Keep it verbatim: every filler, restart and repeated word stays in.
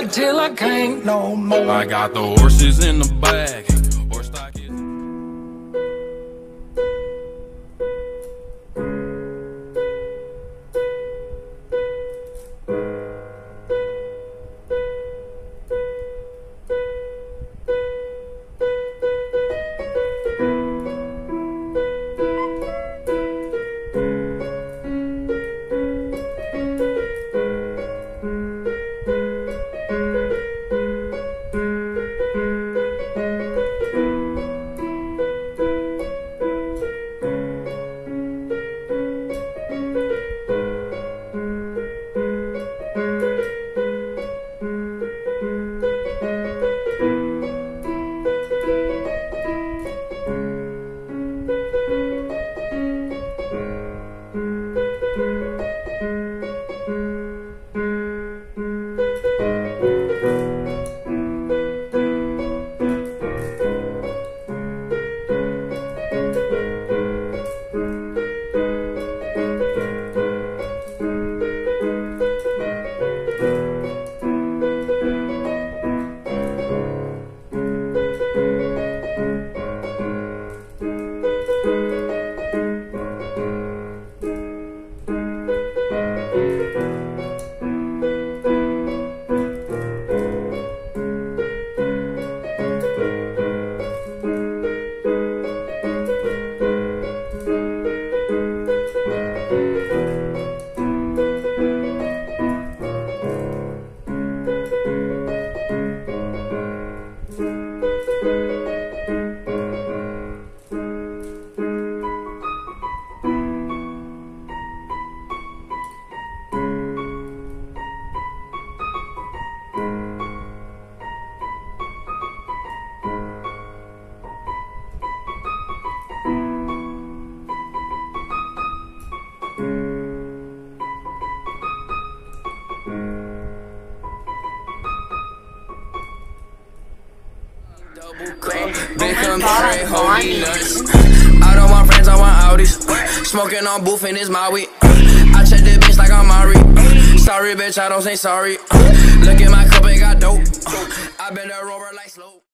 till I can't no more. I got the horses in the bag. Horse stock is big computer, holy nuts. Out of my friends, I want Audis. Smoking on booth and it's my weed. I check the bitch like I'm Mari. Sorry, bitch, I don't say sorry. Look at my cup, it got dope. I been a rover like slow.